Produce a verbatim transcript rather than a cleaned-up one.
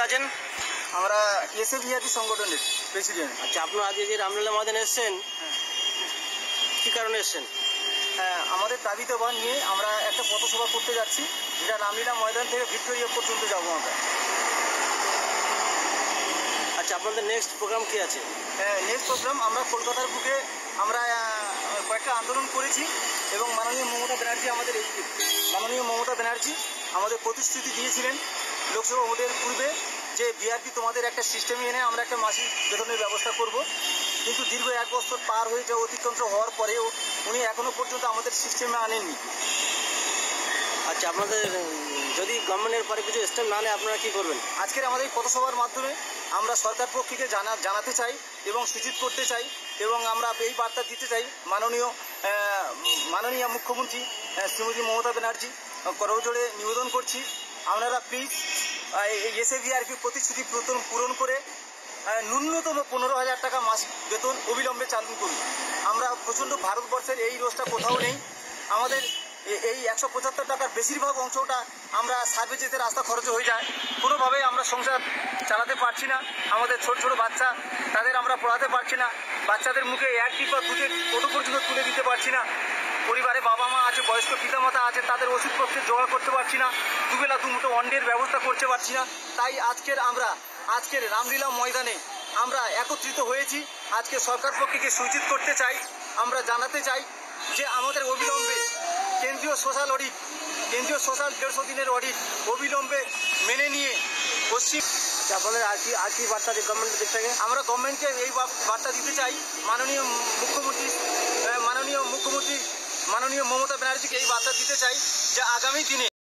আছেন? আমরা এসএভিআরপি সংগঠনের প্রেসিডেন্ট। আচ্ছা, আপনারা আজকে যে রামলীলা ময়দানে এসেছেন, কি কারণে এসেছেন? হ্যাঁ, আমাদের দাবি দেওয়া নিয়ে আমরা একটা পথসভা করতে যাচ্ছি, যেটা রামলীলা ময়দান থেকে ভিক্টোরিয়া পর্যন্ত যাবো আমরা। আচ্ছা, আপনাদের নেক্সট প্রোগ্রাম কি আছে? হ্যাঁ, নেক্সট প্রোগ্রাম আমরা কলকাতার বুকে আমরা কয়েকটা আন্দোলন করেছি এবং মাননীয় মমতা ব্যানার্জি আমাদের মাননীয় মমতা ব্যানার্জি আমাদের প্রতিশ্রুতি দিয়েছিলেন লোকসভা ভোটের পূর্বে যে বিআরপি তোমাদের একটা সিস্টেমে এনে আমরা একটা মাসিক বেতনের ব্যবস্থা করব, কিন্তু দীর্ঘ এক বছর পার হয়ে যাওয়া অতিক্রান্ত হওয়ার পরেও উনি এখনও পর্যন্ত আমাদের সিস্টেমে আনেননি। আচ্ছা, আপনাদের যদি গভর্নমেন্টের পরে কিছু স্টেপ না নেয় আপনারা কী করবেন? আজকের আমাদের পথসভার মাধ্যমে আমরা সরকার পক্ষকে জানা জানাতে চাই এবং সূচিত করতে চাই এবং আমরা এই বার্তা দিতে চাই মাননীয় মাননীয় মুখ্যমন্ত্রী শ্রীমতী মমতা ব্যানার্জি করজোড়ে নিবেদন করছি, আপনারা প্লিজ এসএভিআরপি প্রতিশ্রুতি পূরণ করে ন্যূনতম পনেরো হাজার টাকা মাসিক বেতন অবিলম্বে চালু করুন। আমরা প্রচণ্ড ভারতবর্ষের এই রোজটা কোথাও নেই। আমাদের এই একশো পঁচাত্তর টাকার বেশিরভাগ অংশটা আমরা সার্ভে যেতে রাস্তা খরচ হয়ে যায়, কোনোভাবেই আমরা সংসার চালাতে পারছি না। আমাদের ছোট ছোট বাচ্চা, তাদের আমরা পড়াতে পারছি না, বাচ্চাদের মুখে এক টিপা দুধের ওটো পর্যন্ত তুলে দিতে পারছি না। পরিবারে বাবা মা আছে, বয়স্ক পিতামাতা আছে, তাদের ওষুধপত্রে জোগাড় করতে পারছি না, দুবেলা দুমুঠো অন্ডের ব্যবস্থা করতে পারছি না। তাই আজকের আমরা আজকের রামলীলা ময়দানে আমরা একত্রিত হয়েছি। আজকে সরকার পক্ষকে সূচিত করতে চাই, আমরা জানাতে চাই যে আমাদের অবিলম্বে কেন্দ্রীয় সোশ্যাল অডিট কেন্দ্রীয় সোশ্যাল দেড়শো দিনের অডিট অবিলম্বে মেনে নিয়ে পশ্চিম আপনাদের আর কি আর কি বার্তা দিয়ে গভর্নমেন্টের দিক থেকে আমরা গভর্নমেন্টকে এই বার্তা দিতে চাই, মাননীয় মুখ্যমন্ত্রী মাননীয় মুখ্যমন্ত্রী মাননীয় মমতা ব্যানার্জিকে এই বার্তা দিতে চাই যে আগামী দিনে